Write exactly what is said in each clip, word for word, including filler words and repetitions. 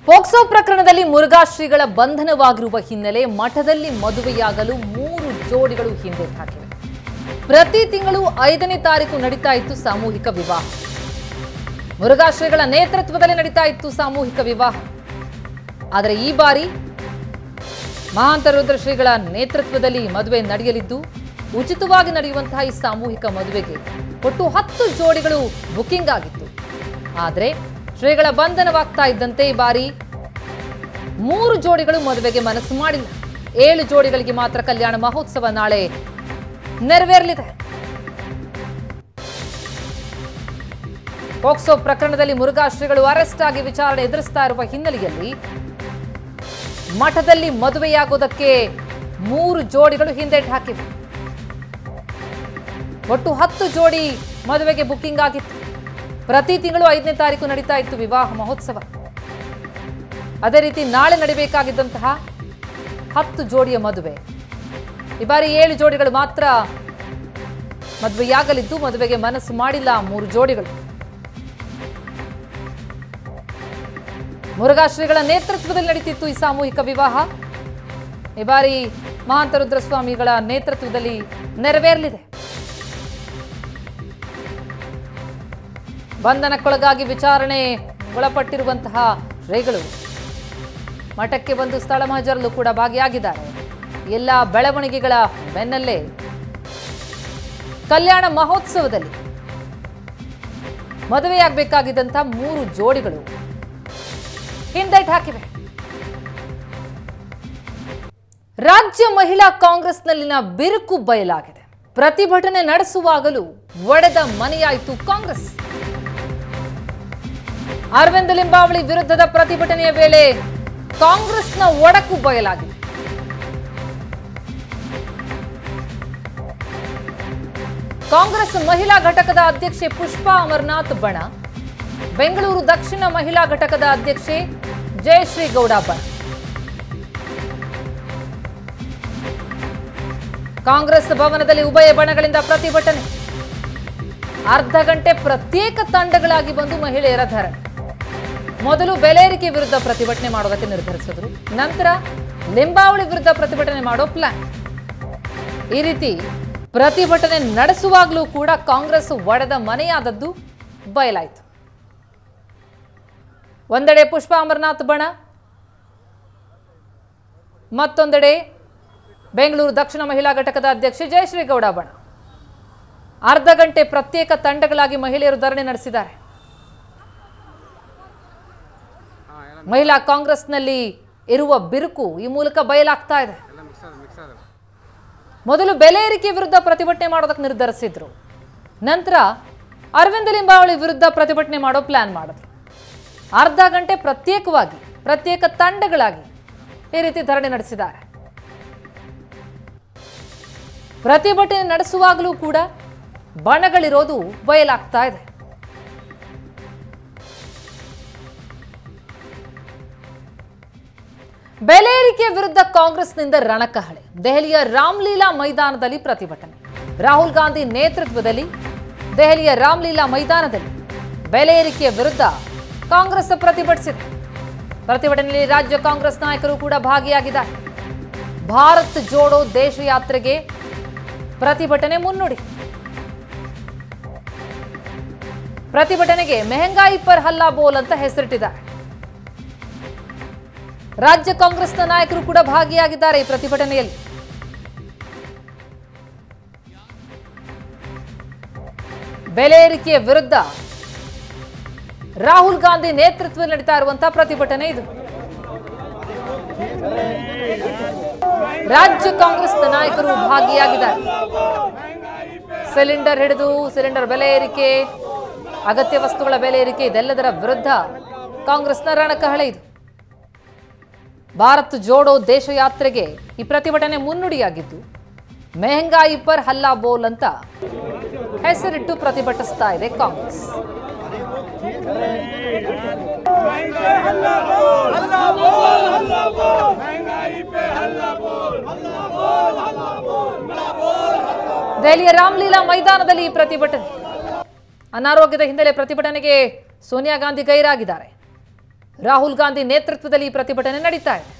POCSO ಪ್ರಕರಣದಲ್ಲಿ ಮುರುಘಾ ಶ್ರೀಗಳ ಬಂಧನವಾಗಿರುವ ಹಿನ್ನೆಲೆ ಮಠದಲ್ಲಿ ಮದುವೆಯಾಗಲು ಮೂರು ಜೋಡಿಗಳು ಹಿಂದೆ ಹಾಕಿವೆ. ಪ್ರತಿ ತಿಂಗಳು ಐದನೇ ತಾರೀಕು ನಡೀತಾ ಇತ್ತು ಸಾಮೂಹಿಕ ವಿವಾಹ. ಮುರುಘಾ ಶ್ರೀಗಳ ನೇತೃತ್ವದಲ್ಲಿ ನಡೀತಾ ಇತ್ತು ಸಾಮೂಹಿಕ ವಿವಾಹ. ಆದರೆ ಈ ಬಾರಿ ಮಹಾಂತ ರುದ್ರ ಶ್ರೀಗಳ ನೇತೃತ್ವದಲ್ಲಿ ಮದುವೆ ನಡೆಯಲಿದ್ದು, ಉಚಿತವಾಗಿ ನಡೆಯುವಂತಹ ಈ ಸಾಮೂಹಿಕ ಮದುವೆಗೆ ಒಟ್ಟು ಹತ್ತು ಜೋಡಿಗಳು ಬುಕಿಂಗ್ ಆಗಿತ್ತು. ಆದರೆ ಶ್ರೀಗಳ ಬಂಧನವಾಗ್ತಾ ಇದ್ದಂತೆ ಈ ಬಾರಿ ಮೂರು ಜೋಡಿಗಳು ಮದುವೆಗೆ ಮನಸ್ಸು ಮಾಡಿಲ್ಲ. ಏಳು ಜೋಡಿಗಳಿಗೆ ಮಾತ್ರ ಕಲ್ಯಾಣ ಮಹೋತ್ಸವ ನಾಳೆ ನೆರವೇರಲಿದೆ. ಪೋಕ್ಸೋ ಪ್ರಕರಣದಲ್ಲಿ ಮುರುಘಾ ಶ್ರೀಗಳು ಅರೆಸ್ಟ್ ಆಗಿ ವಿಚಾರಣೆ ಎದುರಿಸ್ತಾ ಇರುವ ಹಿನ್ನೆಲೆಯಲ್ಲಿ ಮಠದಲ್ಲಿ ಮದುವೆಯಾಗೋದಕ್ಕೆ ಮೂರು ಜೋಡಿಗಳು ಹಿಂದೇಟು ಹಾಕಿವೆ. ಒಟ್ಟು ಹತ್ತು ಜೋಡಿ ಮದುವೆಗೆ ಬುಕಿಂಗ್ ಆಗಿತ್ತು. ಪ್ರತಿ ತಿಂಗಳು ಐದನೇ ತಾರೀಕು ನಡೀತಾ ಇತ್ತು ವಿವಾಹ ಮಹೋತ್ಸವ. ಅದೇ ರೀತಿ ನಾಳೆ ನಡೀಬೇಕಾಗಿದ್ದಂತಹ ಹತ್ತು ಜೋಡಿಯ ಮದುವೆ ಈ ಬಾರಿ ಏಳು ಜೋಡಿಗಳು ಮಾತ್ರ ಮದುವೆಯಾಗಲಿದ್ದು, ಮದುವೆಗೆ ಮನಸ್ಸು ಮಾಡಿಲ್ಲ ಮೂರು ಜೋಡಿಗಳು. ಮುರುಘಾ ಶ್ರೀಗಳ ನೇತೃತ್ವದಲ್ಲಿ ನಡೀತಿತ್ತು ಈ ಸಾಮೂಹಿಕ ವಿವಾಹ. ಈ ಬಾರಿ ಮಹಾಂತ ರುದ್ರಸ್ವಾಮಿಗಳ ನೇತೃತ್ವದಲ್ಲಿ ನೆರವೇರಲಿದೆ. ಬಂಧನಕ್ಕೊಳಗಾಗಿ ವಿಚಾರಣೆ ಒಳಪಟ್ಟಿರುವಂತಹ ಶ್ರೀಗಳು ಮಠಕ್ಕೆ ಬಂದು ಸ್ಥಳ ಮಹಜರಲ್ಲೂ ಕೂಡ ಭಾಗಿಯಾಗಿದ್ದಾರೆ. ಎಲ್ಲ ಬೆಳವಣಿಗೆಗಳ ಬೆನ್ನಲ್ಲೇ ಕಲ್ಯಾಣ ಮಹೋತ್ಸವದಲ್ಲಿ ಮದುವೆಯಾಗಬೇಕಾಗಿದ್ದಂತಹ ಮೂರು ಜೋಡಿಗಳು ಹಿಂದೇಟು ಹಾಕಿವೆ. ರಾಜ್ಯ ಮಹಿಳಾ ಕಾಂಗ್ರೆಸ್ನಲ್ಲಿನ ಬಿರುಕು ಬಯಲಾಗಿದೆ. ಪ್ರತಿಭಟನೆ ನಡೆಸುವಾಗಲೂ ಒಡೆದ ಮನೆಯಾಯಿತು ಕಾಂಗ್ರೆಸ್. ಅರವಿಂದ ಲಿಂಬಾವಳಿ ವಿರುದ್ಧದ ಪ್ರತಿಭಟನೆಯ ವೇಳೆ ಕಾಂಗ್ರೆಸ್ನ ಒಡಕು ಬಯಲಾಗಿದೆ. ಕಾಂಗ್ರೆಸ್ ಮಹಿಳಾ ಘಟಕದ ಅಧ್ಯಕ್ಷೆ ಪುಷ್ಪಾ ಅಮರನಾಥ್ ಬಣ, ಬೆಂಗಳೂರು ದಕ್ಷಿಣ ಮಹಿಳಾ ಘಟಕದ ಅಧ್ಯಕ್ಷೆ ಜಯಶ್ರೀ ಗೌಡ ಬಣ. ಕಾಂಗ್ರೆಸ್ ಭವನದಲ್ಲಿ ಉಭಯ ಬಣಗಳಿಂದ ಪ್ರತಿಭಟನೆ. ಅರ್ಧ ಗಂಟೆ ಪ್ರತ್ಯೇಕ ತಂಡಗಳಾಗಿ ಬಂದು ಮಹಿಳೆಯರ ಧರಣಿ. ಮೊದಲು ಬೆಲೆ ಏರಿಕೆ ವಿರುದ್ಧ ಪ್ರತಿಭಟನೆ ಮಾಡೋದಕ್ಕೆ ನಿರ್ಧರಿಸಿದ್ರು. ನಂತರ ಲಿಂಬಾವಳಿ ವಿರುದ್ಧ ಪ್ರತಿಭಟನೆ ಮಾಡೋ ಪ್ಲಾನ್. ಈ ರೀತಿ ಪ್ರತಿಭಟನೆ ನಡೆಸುವಾಗಲೂ ಕೂಡ ಕಾಂಗ್ರೆಸ್ ಒಡೆದ ಮನೆಯಾದದ್ದು ಬಯಲಾಯಿತು. ಒಂದೆಡೆ ಪುಷ್ಪಾ ಅಮರನಾಥ್ ಬಣ, ಮತ್ತೊಂದೆಡೆ ಬೆಂಗಳೂರು ದಕ್ಷಿಣ ಮಹಿಳಾ ಘಟಕದ ಅಧ್ಯಕ್ಷೆ ಜಯಶ್ರೀ ಗೌಡ ಬಣ. ಅರ್ಧ ಗಂಟೆ ಪ್ರತ್ಯೇಕ ತಂಡಗಳಾಗಿ ಮಹಿಳೆಯರು ಧರಣಿ ನಡೆಸಿದ್ದಾರೆ. ಮಹಿಳಾ ಕಾಂಗ್ರೆಸ್ನಲ್ಲಿ ಇರುವ ಬಿರುಕು ಈ ಮೂಲಕ ಬಯಲಾಗ್ತಾ ಇದೆ. ಮೊದಲು ಬೆಲೆ ಏರಿಕೆ ವಿರುದ್ಧ ಪ್ರತಿಭಟನೆ ಮಾಡೋದಕ್ಕೆ ನಿರ್ಧರಿಸಿದ್ರು. ನಂತರ ಅರವಿಂದ ಲಿಂಬಾವಳಿ ವಿರುದ್ಧ ಪ್ರತಿಭಟನೆ ಮಾಡೋ ಪ್ಲಾನ್ ಮಾಡಿದ್ರು. ಅರ್ಧ ಗಂಟೆ ಪ್ರತ್ಯೇಕವಾಗಿ ಪ್ರತ್ಯೇಕ ತಂಡಗಳಾಗಿ ಈ ರೀತಿ ಧರಣಿ ನಡೆಸಿದ್ದಾರೆ. ಪ್ರತಿಭಟನೆ ನಡೆಸುವಾಗಲೂ ಕೂಡ ಬಣಗಳಿರೋದು ಬಯಲಾಗ್ತಾ ಇದೆ. ಬೆಲೆ ಏರಿಕೆ ವಿರುದ್ಧ ಕಾಂಗ್ರೆಸ್ನಿಂದ ರಣಕಹಳೆ. ದೆಹಲಿಯ ರಾಮ್ಲೀಲಾ ಮೈದಾನದಲ್ಲಿ ಪ್ರತಿಭಟನೆ. ರಾಹುಲ್ ಗಾಂಧಿ ನೇತೃತ್ವದಲ್ಲಿ ದೆಹಲಿಯ ರಾಮ್ಲೀಲಾ ಮೈದಾನದಲ್ಲಿ ಬೆಲೆ ಏರಿಕೆಯ ವಿರುದ್ಧ ಕಾಂಗ್ರೆಸ್ ಪ್ರತಿಭಟಿಸಿದೆ. ಪ್ರತಿಭಟನೆಯಲ್ಲಿ ರಾಜ್ಯ ಕಾಂಗ್ರೆಸ್ ನಾಯಕರು ಕೂಡ ಭಾಗಿಯಾಗಿದ್ದಾರೆ. ಭಾರತ್ ಜೋಡೋ ದೇಶ ಯಾತ್ರೆಗೆ ಪ್ರತಿಭಟನೆ ಮುನ್ನುಡಿ. ಪ್ರತಿಭಟನೆಗೆ ಮೆಹಂಗಾಯಿ ಪರ್ ಹಲ್ಲಾ ಬೋಲ್ ಅಂತ ಹೆಸರಿಟ್ಟಿದ್ದಾರೆ. ರಾಜ್ಯ ಕಾಂಗ್ರೆಸ್ನ ನಾಯಕರು ಕೂಡ ಭಾಗಿಯಾಗಿದ್ದಾರೆ ಈ ಪ್ರತಿಭಟನೆಯಲ್ಲಿ. ಬೆಲೆ ಏರಿಕೆಯ ವಿರುದ್ಧ ರಾಹುಲ್ ಗಾಂಧಿ ನೇತೃತ್ವದಲ್ಲಿ ನಡೀತಾ ಇರುವಂತಹ ಪ್ರತಿಭಟನೆ ಇದು. ರಾಜ್ಯ ಕಾಂಗ್ರೆಸ್ನ ನಾಯಕರು ಭಾಗಿಯಾಗಿದ್ದಾರೆ. ಸಿಲಿಂಡರ್ ಹಿಡಿದು ಸಿಲಿಂಡರ್ ಬೆಲೆ ಏರಿಕೆ, ಅಗತ್ಯ ವಸ್ತುಗಳ ಬೆಲೆ ಏರಿಕೆ, ಇದೆಲ್ಲದರ ವಿರುದ್ಧ ಕಾಂಗ್ರೆಸ್ನ ರಣಕಹಳೆ ಇದು. ಭಾರತ್ ಜೋಡೋ ದೇಶ ಯಾತ್ರೆಗೆ ಈ ಪ್ರತಿಭಟನೆ ಮುನ್ನುಡಿಯಾಗಿದ್ದು, ಮೆಹಂಗಾಯಿ ಪರ್ ಹಲ್ಲಾ ಬೋಲ್ ಅಂತ ಹೆಸರಿಟ್ಟು ಪ್ರತಿಭಟಿಸ್ತಾ ಇದೆ ಕಾಂಗ್ರೆಸ್. ದೆಹಲಿಯ ರಾಮ್ಲೀಲಾ ಮೈದಾನದಲ್ಲಿ ಈ ಪ್ರತಿಭಟನೆ. ಅನಾರೋಗ್ಯದ ಹಿನ್ನೆಲೆ ಪ್ರತಿಭಟನೆಗೆ ಸೋನಿಯಾ ಗಾಂಧಿ ಗೈರಾಗಿದ್ದಾರೆ. ರಾಹುಲ್ ಗಾಂಧಿ ನೇತೃತ್ವದಲ್ಲಿ ಈ ಪ್ರತಿಭಟನೆ ನಡೀತಾ ಇದೆ.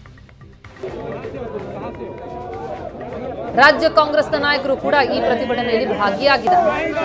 ರಾಜ್ಯ ಕಾಂಗ್ರೆಸ್ನ ನಾಯಕರು ಕೂಡ ಈ ಪ್ರತಿಭಟನೆಯಲ್ಲಿ ಭಾಗಿಯಾಗಿದ್ದಾರೆ.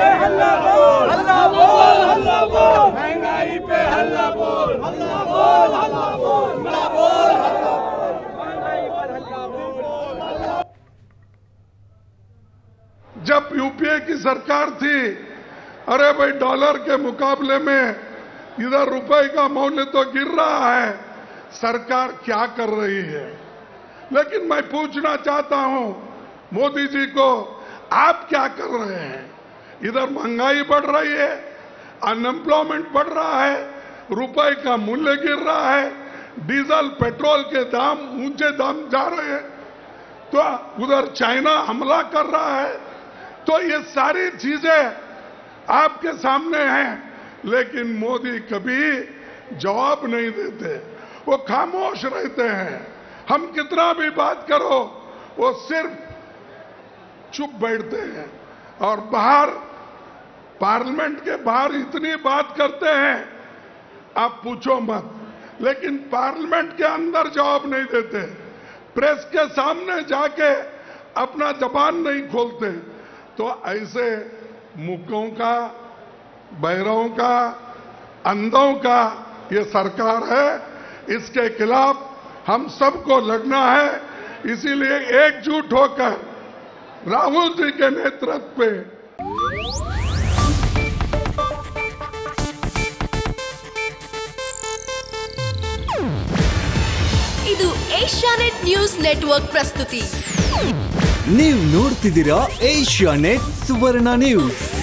जब यूपीए की सरकार थी, अरे भाई डॉलर के मुकाबले में इधर रुपए का मूल्य तो गिर रहा है, सरकार क्या कर रही है? लेकिन मैं पूछना चाहता हूं मोदी जी को, आप क्या कर रहे हैं? इधर महंगाई बढ़ रही है, अनएम्प्लॉयमेंट बढ़ रहा है, रुपए का मूल्य गिर रहा है, डीजल पेट्रोल के दाम ऊंचे दाम जा रहे हैं, तो उधर चाइना हमला कर रहा है. तो ये सारी चीजें आपके सामने हैं, लेकिन मोदी कभी जवाब नहीं देते, वो खामोश रहते हैं. हम कितना भी बात करो वो सिर्फ चुप बैठते हैं. और बाहर पार्लियामेंट के बाहर इतनी बात करते हैं आप पूछो मत, लेकिन पार्लियामेंट के अंदर जवाब नहीं देते, प्रेस के सामने जाके अपना जबान नहीं खोलते. तो ऐसे मूकों का, बहरों का, अंधों का ये सरकार है. इसके खिलाफ हम सबको लड़ना है. इसीलिए एकजुट होकर राहुल जी के नेतृत्व में ಇದು ಏಷ್ಯಾನೆಟ್ ನ್ಯೂಸ್ ನೆಟ್ವರ್ಕ್ ಪ್ರಸ್ತುತಿ. ನೀವು ನೋಡ್ತಿದ್ದೀರಾ ಏಷ್ಯಾನೆಟ್ ಸುವರ್ಣ ನ್ಯೂಸ್.